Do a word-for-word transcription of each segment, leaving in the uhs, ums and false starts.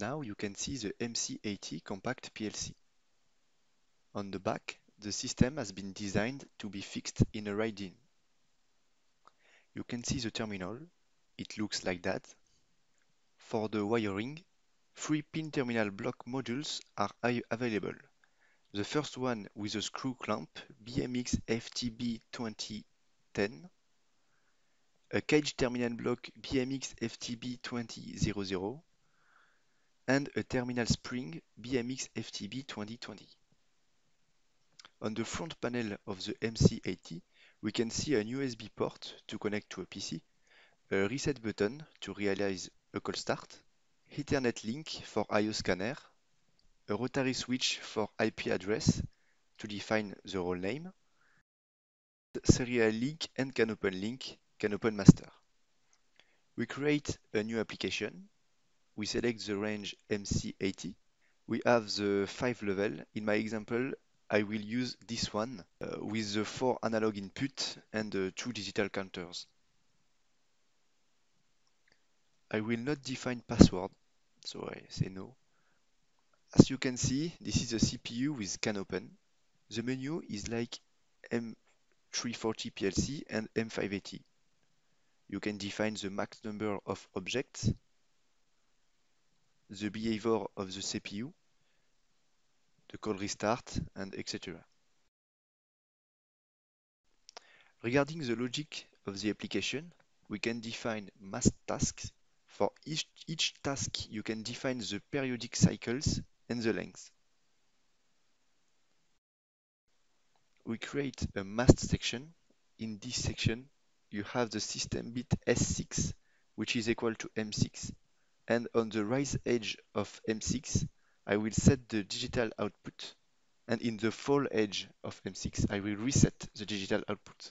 Now you can see the M C eighty compact P L C. On the back, the system has been designed to be fixed in a RAID-in. You can see the terminal. It looks like that. For the wiring, three pin terminal block modules are available. The first one with a screw clamp B M X F T B twenty ten, a cage terminal block B M X F T B twenty hundred, and a terminal spring B M X F T B twenty twenty. On the front panel of the M C eighty, we can see an U S B port to connect to a P C, a reset button to realize a cold start, Ethernet link for I O scanner, a rotary switch for I P address to define the role name, serial link and CANopen link, CANopen master. We create a new application. We select the range M C eighty. We have the five level. In my example, I will use this one uh, with the four analog input and the two digital counters. I will not define password, so I say no. As you can see, this is a C P U with CANopen. The menu is like M three forty P L C and M five eighty. You can define the max number of objects, the behavior of the C P U, the call restart, and et cetera. Regarding the logic of the application, we can define mass tasks. For each, each task, you can define the periodic cycles and the length. We create a masked section. In this section, you have the system bit S six, which is equal to M six. And on the right edge of M six, I will set the digital output. And in the fall edge of M six, I will reset the digital output.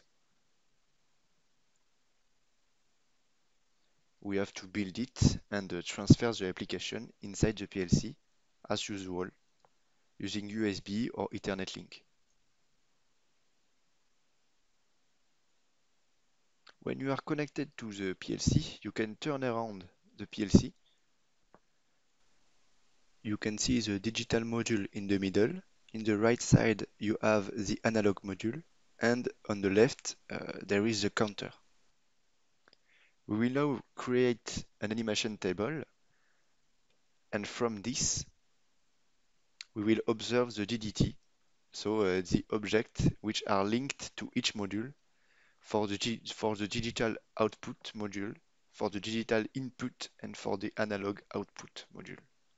We have to build it and uh, transfer the application inside the P L C, as usual, using U S B or Ethernet link. When you are connected to the P L C, you can turn around the P L C. You can see the digital module in the middle. In the right side, you have the analog module, and on the left, uh, there is the counter. We will now create an animation table, and from this, we will observe the D D T, so uh, the objects which are linked to each module for the, for the digital output module, for the digital input, and for the analog output module.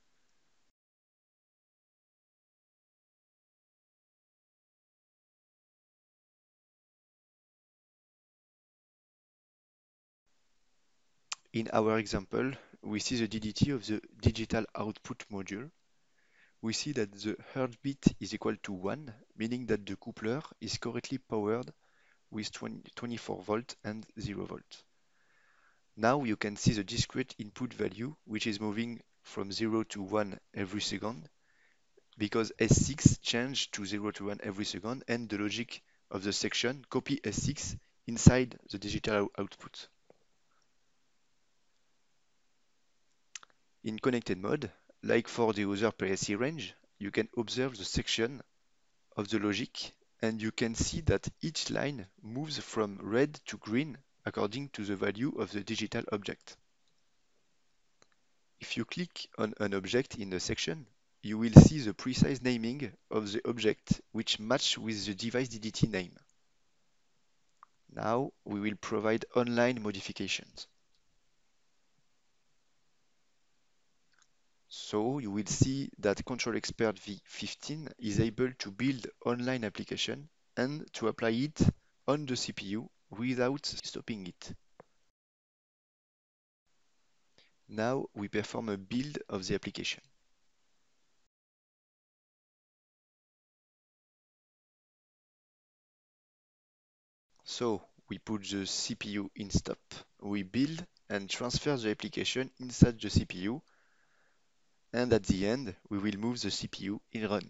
In our example, we see the D D T of the digital output module. We see that the heartbeat is equal to one, meaning that the coupler is correctly powered with twenty-four volt and zero volt. Now you can see the discrete input value, which is moving from zero to one every second, because S six changed to zero to one every second, and the logic of the section copy S six inside the digital output. In connected mode, like for the other P L C range, you can observe the section of the logic, and you can see that each line moves from red to green according to the value of the digital object. If you click on an object in the section, you will see the precise naming of the object which match with the device D D T name. Now we will provide online modifications. So you will see that Control Expert V fifteen is able to build online application and to apply it on the C P U without stopping it. Now we perform a build of the application. So we put the C P U in stop, we build and transfer the application inside the C P U, and at the end we will move the C P U in run.